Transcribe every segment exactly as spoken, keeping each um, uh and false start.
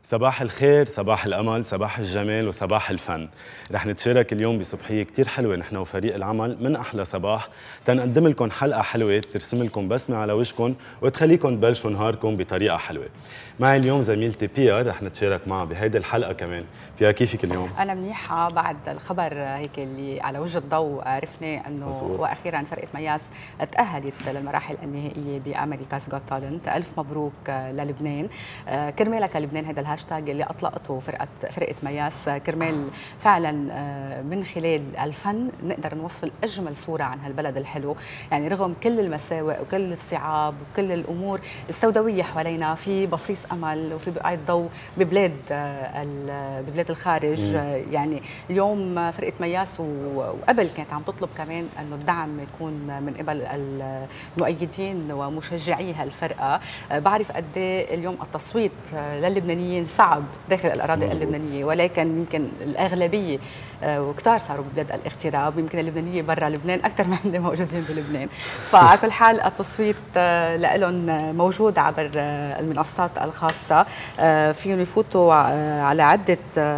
صباح الخير، صباح الأمل، صباح الجمال وصباح الفن. رح نتشارك اليوم بصبحية كتير حلوة نحن وفريق العمل من أحلى صباح تنقدم لكم حلقة حلوة ترسم لكم بسمة على وجهكم وتخليكم تبلشوا نهاركم بطريقة حلوة. معي اليوم زميلتي بيا رح نتشارك معها بهيدي الحلقة كمان. بيا كيفك اليوم؟ أنا منيحة بعد الخبر هيك اللي على وجه الضوء عرفنا أنه مزبوط. وأخيرا فرقة مياس تأهلت للمراحل النهائية بأمريكا's Got Talent. ألف مبروك للبنان، كرمالك لبنان هذا الهاشتاج اللي أطلقته فرقة فرقة مياس، كرمال فعلا من خلال الفن نقدر نوصل أجمل صورة عن هالبلد الحلو. يعني رغم كل المساوئ وكل الصعاب وكل الأمور السوداوية حوالينا في بصيص أمل وفي بقعة ضوء ببلاد ببلاد الخارج. مم. يعني اليوم فرقة مياس وقبل كانت عم تطلب كمان أنه الدعم يكون من قبل المؤيدين ومشجعي هالفرقة. بعرف قد ايه اليوم التصويت للبنانيين صعب داخل الأراضي مزبوط. اللبنانية، ولكن يمكن الأغلبية وكتار صاروا ببلاد الاغتراب، يمكن اللبنانية برا لبنان أكثر ما عندهم موجودين بلبنان. فعلى كل حال التصويت لهم موجود عبر المنصات الخاصة، فيهم يفوتوا على عدة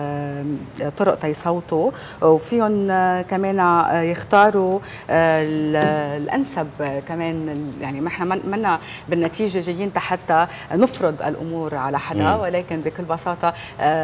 طرق تيصوتوا، وفيهم كمان يختاروا الأنسب كمان. يعني ما احنا منا بالنتيجة جايين حتى نفرض الأمور على حدا، ولكن بكل بساطة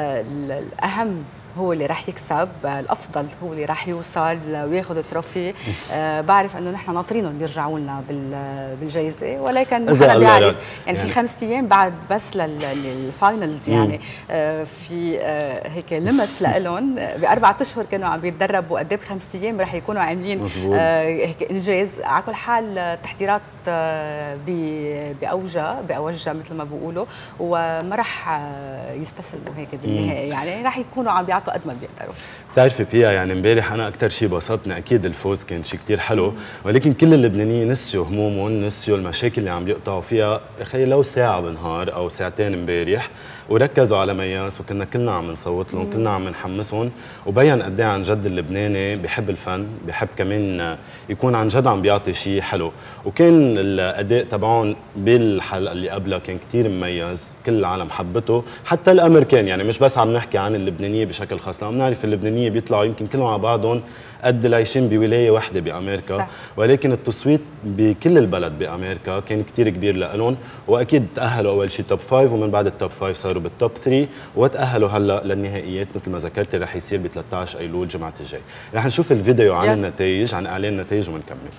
الأهم هو اللي راح يكسب، الافضل هو اللي راح يوصل وياخذ التروفي. آه بعرف انه نحن ناطرينهم يرجعوا لنا بالجائزه، ولكن نحن بنعرف يعني في خمس ايام بعد بس للفاينلز. يعني آه في آه هيك ليمت لهم، باربع اشهر كانوا عم بيتدربوا، قد ايه بخمس ايام رح يكونوا عاملين آه هيك انجاز. على كل حال التحضيرات آه باوجها باوجها مثل ما بيقولوا، وما رح يستسلموا هيك بالنهايه. يعني رح يكونوا عم بيعطوا قد ما بيقدروا. بتعرفي بيا، يعني امبارح انا اكثر شيء بسطني اكيد الفوز، كان شيء كثير حلو، ولكن كل اللبنانيين نسيوا همومهم، نسيوا المشاكل اللي عم بيقطعوا فيها خير لو ساعه بالنهار او ساعتين امبارح، وركزوا على مياس، وكنا كلنا عم نصوت لهم، كلنا عم نحمسهم، وبين قد ايه عن جد اللبناني بحب الفن، بحب كمان يكون عن جد عم بيعطي شيء حلو. وكان الاداء تبعهم بالحلقه اللي قبلها كان كثير مميز، كل العالم حبته، حتى الامريكان. يعني مش بس عم نحكي عن اللبنانيه بشكل خاص، عم نعرف اللبنانيه بيطلعوا يمكن كلهم على بعضهم قد اللي عايشين بولايه وحده بامريكا، صح. ولكن التصويت بكل البلد بامريكا كان كثير كبير لهم، واكيد تاهلوا اول شيء توب فايف، ومن بعد التوب فايف صاروا بالتوب ثري، وتاهلوا هلا للنهائيات مثل ما ذكرتي رح يصير ب ثلاثة عشر ايلول الجمعه الجاي. رح نشوف الفيديو عن النتائج، عن اعلان النتائج، ونكمل.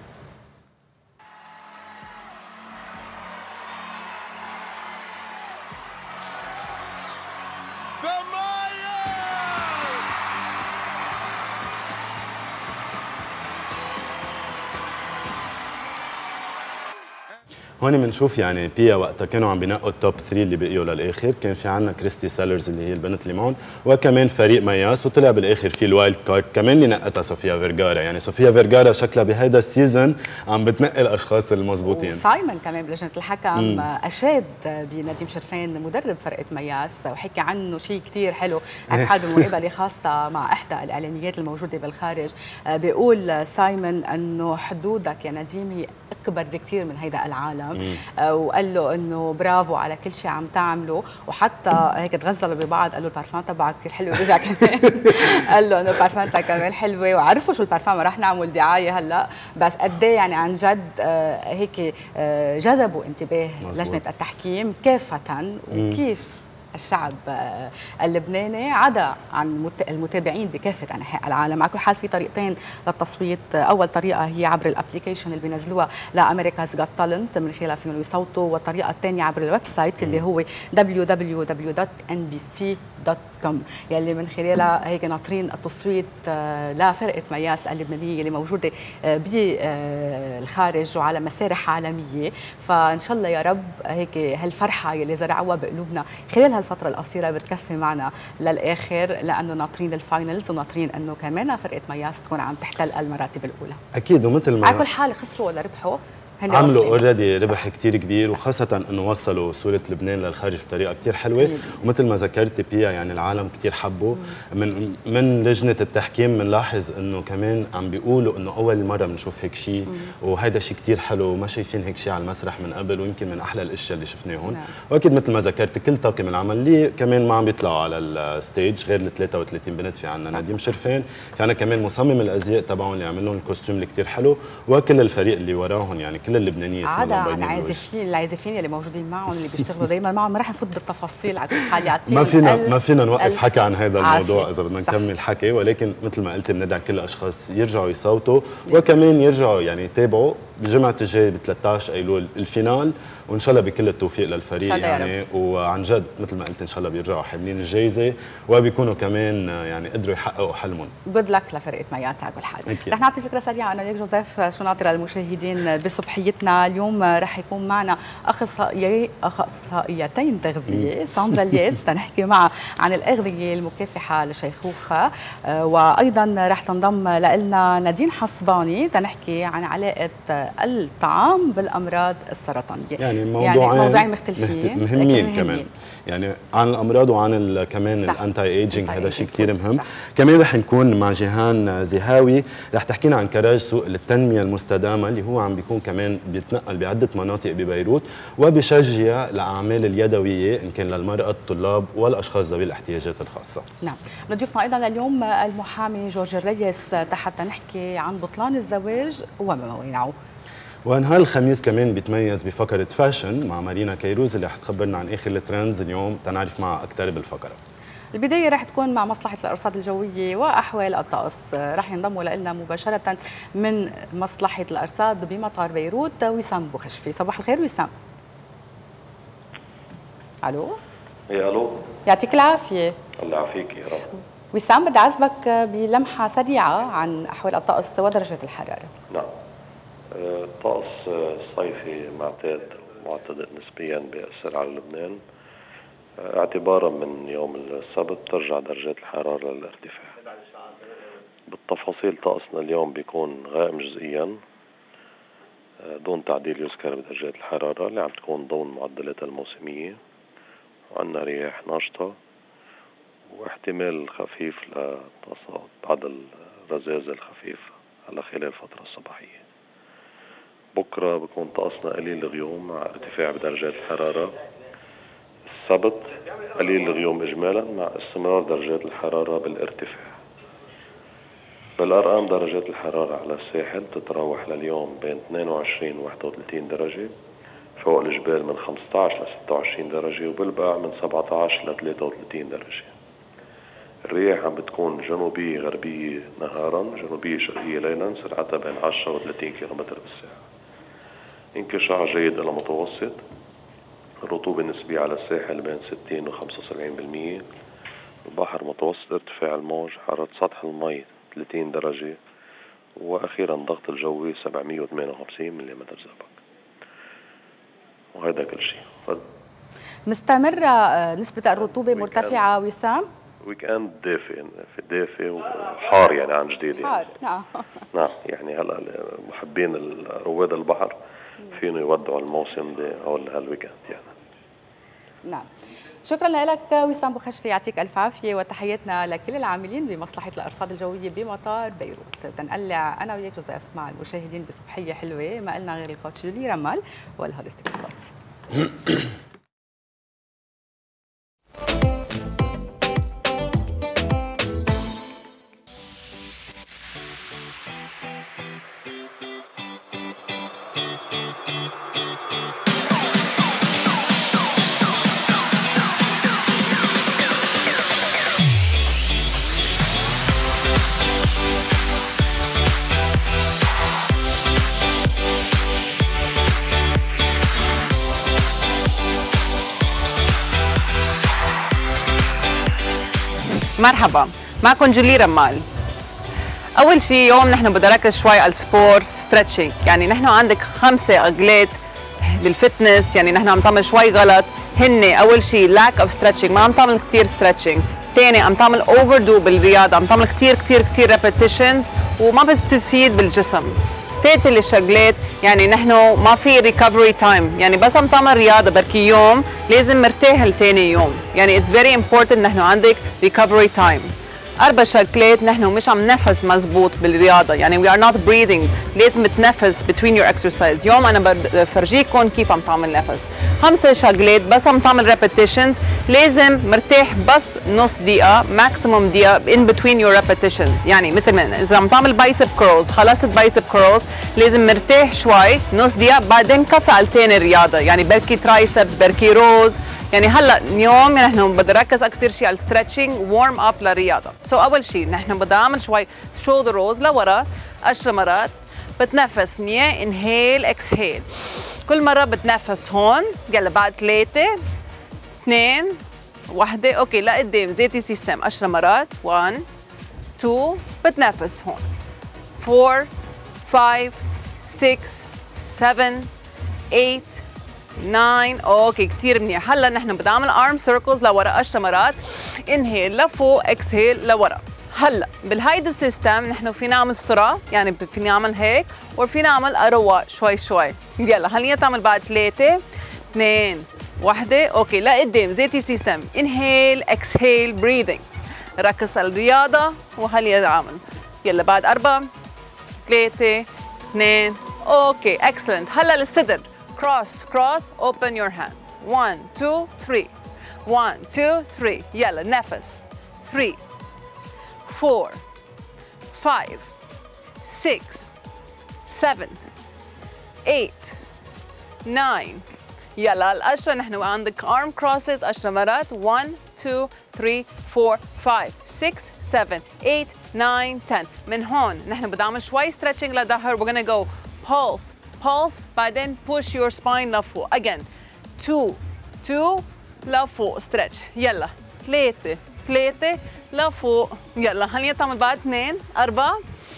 هون بنشوف يعني بيا وقتها كانوا عم بينقوا التوب ثري اللي بقيوا للاخر، كان في عندنا كريستي سيلرز اللي هي البنت اللي معهم، وكمان فريق مياس، وطلع بالاخر في الوايلد كارد كمان اللي نقتها صوفيا فيرغارا. يعني صوفيا فيرغارا شكلها بهيدا السيزون عم بتنقي الاشخاص المضبوطين. وسايمون كمان بلجنه الحكم مم. اشاد بنديم شرفان مدرب فرقه مياس، وحكى عنه شيء كثير حلو عن حاله مقابله خاصه مع احدى الاعلانيات الموجوده بالخارج. بيقول سايمون انه حدودك يا نديم هي اكبر بكثير من هيدا العالم، آه وقال له انه برافو على كل شيء عم تعمله، وحتى هيك تغزلوا ببعض، قال له البارفان تبعك كثير حلو، رجع كمان قال له انه البارفان تبعك كمان حلوه، وعرفوا شو البارفان، ما رح نعمل دعايه هلا، بس قد ايه يعني عن جد آه هيك آه جذبوا انتباه لجنه التحكيم كافه، وكيف الشعب اللبناني عدا عن المتابعين بكافه انحاء العالم. على كل حال في طريقتين للتصويت، اول طريقه هي عبر الابلكيشن اللي بينزلوها لامريكا's Got Talent، من خلالها فيهم يصوتوا، والطريقه الثانيه عبر الويب سايت اللي هو دبليو دبليو دبليو دوت إن بي سي دوت كوم، يلي من خلالها هيك ناطرين التصويت لفرقه مياس اللبنانيه اللي موجوده بالخارج وعلى مسارح عالميه. فان شاء الله يا رب هيك هالفرحه يلي زرعوها بقلوبنا خلال الفترة القصيرة بتكفي معنا للآخر، لأنه ناطرين الفاينلز، وناطرين أنه كمان فرقة مياس تكون عم تحتل المراتب الأولى. أكيد. ومثل ما على كل حال خسروا ولا ربحوا عملوا اوريدي ربح كتير كبير، وخاصة انه وصلوا صورة لبنان للخارج بطريقة كتير حلوة، ومثل ما ذكرت بيها يعني العالم كتير حبوا. من من لجنة التحكيم بنلاحظ انه كمان عم بيقولوا انه اول مرة بنشوف هيك شيء، وهيدا شيء كتير حلو، وما شايفين هيك شيء على المسرح من قبل، ويمكن من احلى الاشياء اللي شفناهم. نعم. واكيد مثل ما ذكرت كل طاقم العمل اللي كمان ما عم بيطلعوا على الستيج غير ال ثلاثة وثلاثين بنت، في عندنا نديم شرفان، في عندنا كمان مصمم الازياء تبعهم اللي عمل لهم الكوستيوم اللي كتير حلو، وكل الفريق اللي وراهم يعني كل اللبنانيه اسمها عدا عن العازفين العازفين اللي موجودين معهم اللي بيشتغلوا دايما معهم. ما رح نفوت بالتفاصيل على كل حال. يعطيهم ما فينا ما فينا نوقف حكي عن هذا الموضوع اذا بدنا صح. نكمل حكي، ولكن مثل ما قلت بندعي كل الاشخاص يرجعوا يصوتوا، وكمان يرجعوا يعني يتابعوا بجمعه الجاي ب ثلاثة عشر ايلول الفينال، وان شاء الله بكل التوفيق للفريق يعني. وعن جد مثل ما قلت ان شاء الله بيرجعوا حاملين الجائزه، وبيكونوا كمان يعني قدروا يحققوا حلمهم. جود لك لفرقه مياس على كل حال. رح نعطي فكره سريعه انا وياك جوزيف شو ناطره المشاهدين بصبحيتنا اليوم. رح يكون معنا اخصائي اخصائيتين تغذيه ساندرا الياس تنحكي معها عن الاغذيه المكافحه للشيخوخه، وايضا رح تنضم لنا نادين حصباني تنحكي عن علاقه الطعام بالامراض السرطانيه. يعني موضوعين يعني موضوعين مختلفين مهمين كمان، يعني عن الامراض وعن كمان الانتي ايجينج، هذا شيء كثير مهم. صح. كمان رح نكون مع جيهان زهاوي رح تحكينا عن كراج سوق التنميه المستدامه اللي هو عم بيكون كمان بيتنقل بعده مناطق ببيروت، وبشجع الاعمال اليدويه ان كان للمراه الطلاب والاشخاص ذوي الاحتياجات الخاصه. نعم. ضيوفنا ايضا اليوم المحامي جورج الريس حتى نحكي عن بطلان الزواج وموانعه. ونهار الخميس كمان بيتميز بفقرة فاشن مع مارينا كيروز اللي رح تخبرنا عن آخر الترندز اليوم تنعرف معها أكثر بالفقرة. البداية رح تكون مع مصلحة الأرصاد الجوية وأحوال الطقس، رح ينضموا لنا مباشرة من مصلحة الأرصاد بمطار بيروت وسام بوخشفي. صباح الخير وسام. ألو. إيه ألو. يعطيك العافية. الله يعافيك يا رب. وسام بدي أعزبك بلمحة سريعة عن أحوال الطقس ودرجة الحرارة. نعم. الطقس الصيفي معتاد معتدل نسبيا بيأثر على لبنان. اعتبارا من يوم السبت ترجع درجات الحرارة للارتفاع. بالتفاصيل طقسنا اليوم بيكون غائم جزئيا دون تعديل يذكر بدرجات الحرارة اللي عم تكون ضمن معدلاتها الموسمية، وعندنا رياح ناشطة واحتمال خفيف لتصاعد بعض الرذاذ الخفيف على خلال الفترة الصباحية. بكرة بكون طقسنا قليل الغيوم مع ارتفاع بدرجات الحرارة. السبت قليل الغيوم إجمالا مع استمرار درجات الحرارة بالارتفاع. بالأرقام درجات الحرارة على الساحل تتراوح لليوم بين اثنين وعشرين و واحد وثلاثين درجة، فوق الجبال من خمسة عشر ل ستة وعشرين درجة، وبالبقع من سبعة عشر ل ثلاثة وثلاثين درجة. الرياح عم بتكون جنوبية غربية نهارا، جنوبية شرقية ليلا، سرعتها بين عشرة و ثلاثين كيلومتر بالساعة. انكشاف جيد إلى متوسط. الرطوبة النسبية على الساحل بين ستين و خمسة وسبعين بالمئة. البحر متوسط ارتفاع الموج، حرارة سطح المي ثلاثين درجة، وأخيرا ضغط الجوي سبعمئة وثمانية وخمسين ملم زئبق. وهذا كل شيء. مستمرة نسبة الرطوبة مرتفعة وسام؟ ويك اند دافئ في دافئ وحار يعني عن جديد يعني. حار نعم. نعم يعني هلا محبين رواد البحر فينه يودعوا الموسم ده او هالويكند يعني. نعم. شكرا لك وسام بوخشفي، يعطيك الف عافيه، وتحياتنا لكل العاملين بمصلحه الارصاد الجويه بمطار بيروت. تنقلع انا وياك جوزيف مع المشاهدين بصبحيه حلوه، ما قلنا غير الكوتش جولي رمال والهوليستيك سبوتس. مرحبا، معكم جولي رمال. أول شيء يوم نحن بدنا نركز شوي على السبور ستريتشنج، يعني نحن عندك خمسة أغلات بالفتنس، يعني نحن عم تعمل شوي غلط. هن أول شيء لاك أوف ستريتشنج، ما عم تعمل كثير ستريتشنج. ثاني عم تعمل اوفر دو بالرياضة، عم تعمل كثير كثير كثير ريبيتيشنز وما بتستفيد بالجسم. تاتي الشغلات يعني نحن ما في ريكفري تايم، يعني بس عم تعمل رياضه بركي يوم لازم مرتاح لتاني يوم، يعني اتس فيري امبورتنت نحن عندك ريكفري تايم. اربع شغلات نحن مش عم نفس مزبوط بالرياضه، يعني we are not breathing، لازم تنفس between your exercise. يوم انا بفرجيكم كيف عم تعمل نفس. خمسه شغلات بس عم تعمل repetitions، لازم مرتاح بس نص دقيقه ماكسيموم دقيقه in between your repetitions. يعني مثل ما اذا عم تعمل بايسب كرولز، خلصت بايسب كرولز لازم مرتاح شوي نص دقيقه، بعدين كفي على تاني الرياضه، يعني بركي ترايسبس بركي روز. يعني هلا اليوم نحن بدنا نركز اكثر شيء على الستريتشنج وورم اب للرياضه. سو so اول شيء نحن بدنا نعمل شوي شولدر روز لورا عشر مرات، بتنفس نيه انهيل اكسهيل، كل مره بتنفس هون. يلا بعد ثلاثه اثنين وحده اوكي لقدام زيتي سيستم عشر مرات. واحد اثنين بتنفس هون. أربعة خمسة ستة سبعة ثمانية تسعة اوكي كثير منيح. هلا نحن بدنا نعمل ارم سيركلز لورا عشر مرات، انهيل لفوق اكسهيل لورا. هلا بالهيدا سيستم نحن فينا نعمل سرعه، يعني فينا نعمل هيك وفينا نعمل اروق شوي شوي. يلا خلينا تعمل بعد ثلاثه اثنين وحده اوكي لقدام زيتي سيستم انهيل اكسهيل بريذنج. ركز على الرياضه وخلينا نعمل. يلا بعد اربعه ثلاثه اثنين اوكي اكسلنت. هلا للصدر cross cross open your hands. one two three one two three يلا نفس. three four five six seven eight nine يلا العشرة نحن عندك arm crosses عشر مرات. one two three four five six seven eight nine ten. من هون نحن بدنا نعمل شوي stretching للظهر. we're gonna go pulse pulse بعدين push your spine لفوق. again two two لفوق stretch. يلا ثلاثة ثلاثة لفوق. يلا خلينا تعمل بعد اثنين أربعة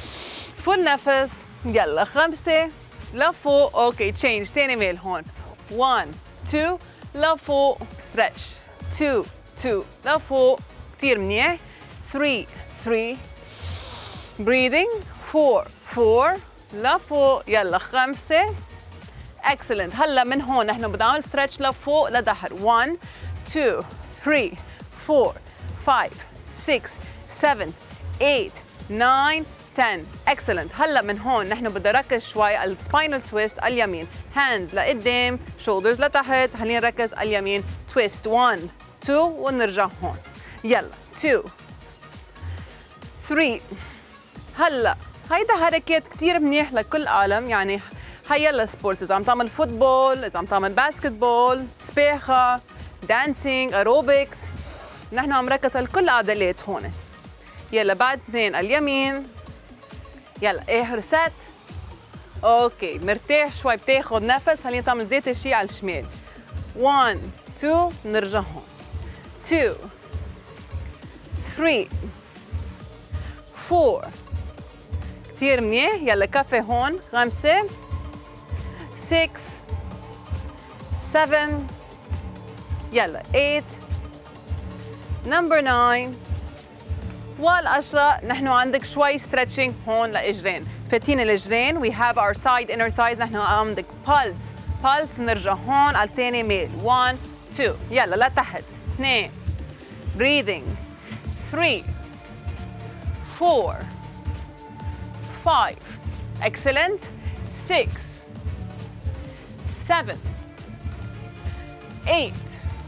فل نفس. يلا خمسة لفوق اوكي change تاني ميل هون. one two لفوق stretch. two two لفوق كتير منيح. three three breathing. four four لفوق. يلا خمسة excellent. هلا من هون نحن بدنا نعمل stretch لفوق لظهر. one two three four five six seven eight nine ten excellent. هلا من هون نحن بدنا نركز شوي على السباينال تويست على اليمين. hands لقدام shoulders لتحت. خلينا نركز على اليمين twist. one two ونرجع هون. يلا two three. هلا هيدا حركات كتير منيح لكل عالم، يعني هيلا سبورتس، اذا عم تعمل فوتبول، اذا عم تعمل باسكت بول، سباحه، دانسينج، اروبكس، نحن عم نركز على كل العضلات هون. يلا بعد اثنين على اليمين. يلا اخر ست. اوكي مرتاح شوي بتاخذ نفس. خلينا تعمل زيت الشيء على الشمال. one two نرجع هون. two three four كتير منيح. يلا كفي هون. خمسة six seven يلا eight number nine والعشرة. نحن عندك شوي stretching هون لإجرين. فاتين الإجرين. we have our side inner thighs. نحن عندك pulse pulse. نرجع هون على الثاني ميل. one two يلا لتحت. اثنين breathing. three four five excellent. six seven eight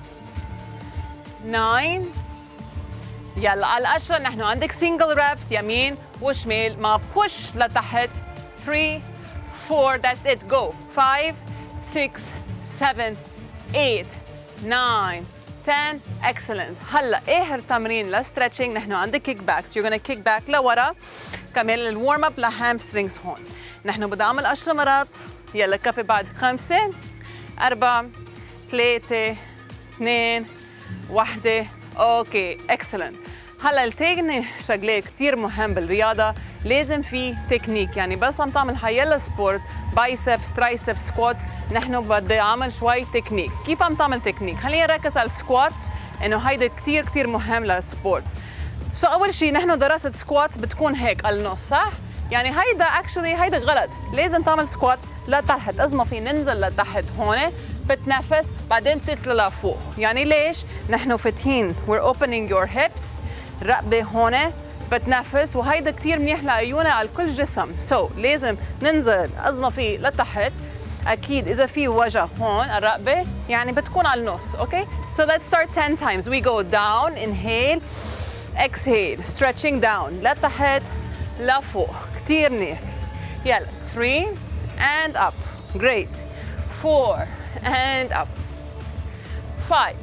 nine يلا على العشرة نحن عندك single reps يمين وشمال مع push لتحت. three four that's it go. five six seven eight nine ten excellent. هلا اخر تمرين للستريتشنج. نحن عندك كيك باكس. you're gonna kick back لورا. كمان الورم اب لهامسترينجز هون. نحن بدنا نعمل عشر مرات. يلا كفي بعد خمسة أربعة ثلاثة اثنين وحدة اوكي اكسلنت. هلا التاني شغله كثير مهم بالرياضه لازم في تكنيك. يعني بس عم تعمل هيلا سبورت بايسبس ترايسبس سكواتس نحن بدي اعمل شوي تكنيك. كيف عم تعمل تكنيك؟ خلينا نركز على السكواتس انه هيدا كثير كثير مهم للسبورتس. سو so اول شيء نحن دراسه سكواتس بتكون هيك على النص صح؟ يعني هيدا اكشلي هيدا غلط، لازم تعمل سكوات لتحت، إذا ما في ننزل لتحت هون بتنفس بعدين تطلع لفوق. يعني ليش؟ نحن فاتحين we're opening your hips، الرقبة هون بتنفس، وهيدا كتير منيح لعيوننا على كل جسم. سو so, لازم ننزل إذا ما في لتحت. أكيد إذا في وجع هون الرقبة يعني بتكون على النص. اوكي so let's start ten times. we go down, inhale, exhale, stretching down لتحت لفوق، كتير منيح. يلا three and up. great. four and up. five,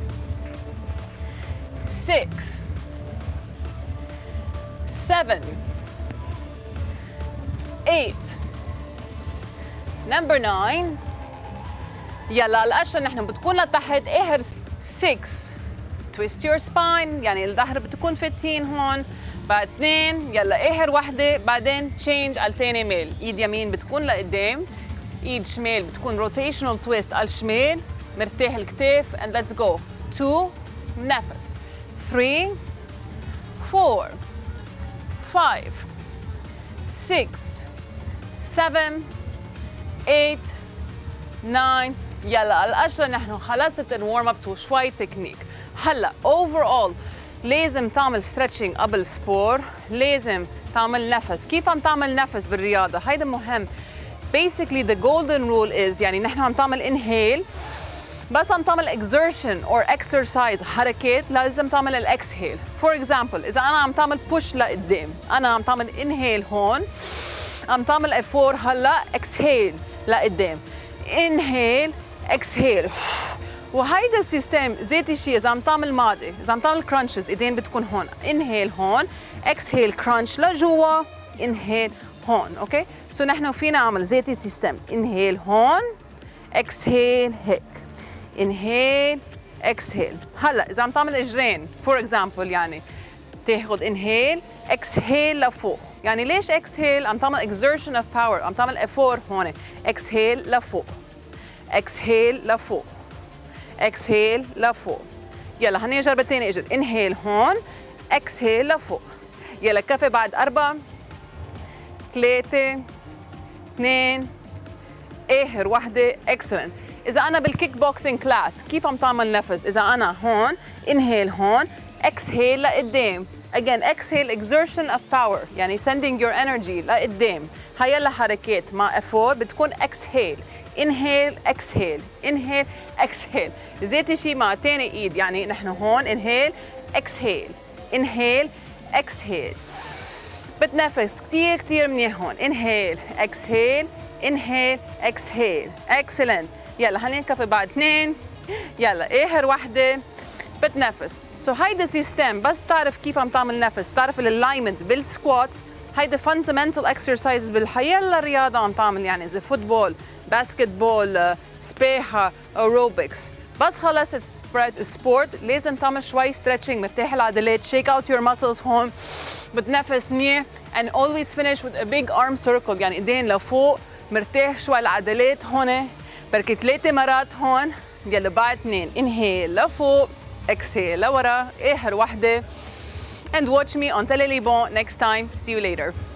six, seven, eight. number nine. يلا القشرة نحن بتكون لتحت. اخر six. twist your spine، يعني الظهر بتكون فاتين هون. بعد اثنين يلا اخر وحده، بعدين تشينج على الثاني ميل. ايد يمين بتكون لقدام، ايد شمال بتكون روتيشنال تويست على الشمال، مرتاح الكتاف and let's go. two نفس. three four five six seven eight nine. يلا القشرة نحن خلصت الورم ابس وشوي تكنيك. هلا overall لازم تعمل stretching قبل سبور، لازم تعمل نفس. كيف عم تعمل نفس بالرياضة؟ هيدا مهم. basically the golden rule is يعني نحن عم تعمل inhale، بس عم تعمل exertion or exercise حركات لازم تعمل الاكسهيل. for example إذا أنا عم تعمل push لقدام، أنا عم تعمل inhale هون، عم تعمل اف فور هلا exhale لقدام، inhale exhale. وهيدا السيستم ذات الشيء اذا عم تعمل ماضي، اذا عم تعمل كرانشز ايدين بتكون هون، انهيل هون، اكسهيل كرانش لجوا، انهيل هون. اوكي سو نحن فينا نعمل ذات السيستم، انهيل هون، اكسهيل هيك، انهيل اكسهيل. هلا اذا عم تعمل اجرين فور اكزامبل يعني تاخذ انهيل اكسهيل لفوق. يعني ليش اكسهيل؟ عم تعمل اكزرشن اوف باور، عم تعمل افور هون، اكسهيل لفوق، اكسهيل لفوق، اكسهيل لفوق. يلا هني نجرب الثاني اجر، انهيل هون، اكسهيل لفوق. يلا كفي بعد أربعة ثلاثة اثنين اخر وحدة. اكسلنت. إذا أنا بالكيك بوكسينج كلاس كيف عم تعمل نفس؟ إذا أنا هون انهيل هون، اكسهيل لقدام. again exhale exertion of power، يعني sending your energy لقدام. هاي يلا حركات مع افور بتكون exhale inhale exhale inhale exhale. ذات الشيء مع تاني ايد، يعني نحن هون inhale exhale inhale exhale. بتنفس كتير كتير منيح هون، inhale exhale inhale exhale. excellent. يلا هني نكفي بعد اثنين. يلا اخر وحده بتنفس. سو so هيدا سيستم بس بتعرف كيف عم تعمل نفس، بتعرف الالاينمنت بالسكوات، هيدا فاندمنتال اكسرسايز بالحياه الرياضه عم تعمل، يعني اذا فوتبول، باسكت بول، سباحه، ايروبكس. بس خلصت سبورت لازم تعمل شوي ستريتشنج، مرتاح العضلات، شيك اوت يور ماسلز هون، بتنفس منيح and always finish with a big arm circle، يعني ايدين لفوق، مرتاح شوي العضلات هون، بركي ثلاثة مرات هون. يلا بعد اثنين، انهيل لفوق، exhale لورا، اخر وحده. and watch me on Télé Les Bons next time. See you later.